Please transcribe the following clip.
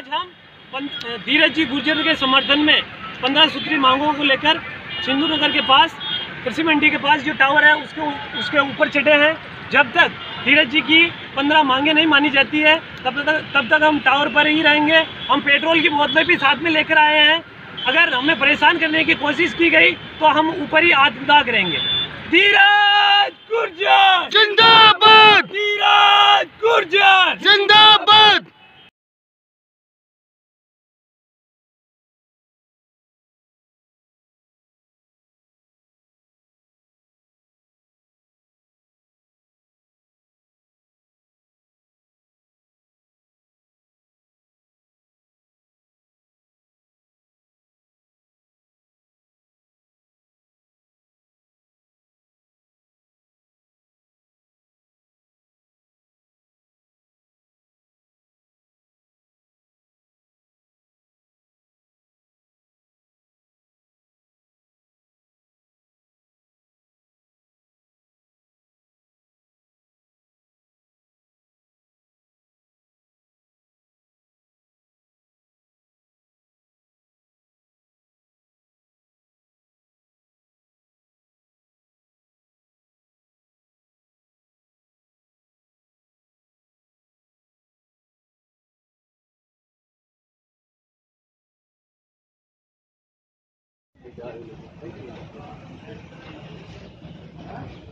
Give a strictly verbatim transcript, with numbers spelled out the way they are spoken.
आज हम धीरज जी गुर्जर के समर्थन में पंद्रह सूत्री मांगों को लेकर सिंधु नगर के पास कृषि मंडी के पास जो टावर है उसके उसके ऊपर चढ़े हैं। जब तक धीरज जी की पंद्रह मांगे नहीं मानी जाती है तब तक तब तक हम टावर पर ही रहेंगे। हम पेट्रोल की बोतलें भी साथ में लेकर आए हैं। अगर हमें परेशान करने की कोशिश की गई तो हम ऊपर ही आत्मदाह करेंगे। धीरज गुर्जर जिंदाबाद, धीरज गुर्जर जिंदाबाद। Thank you.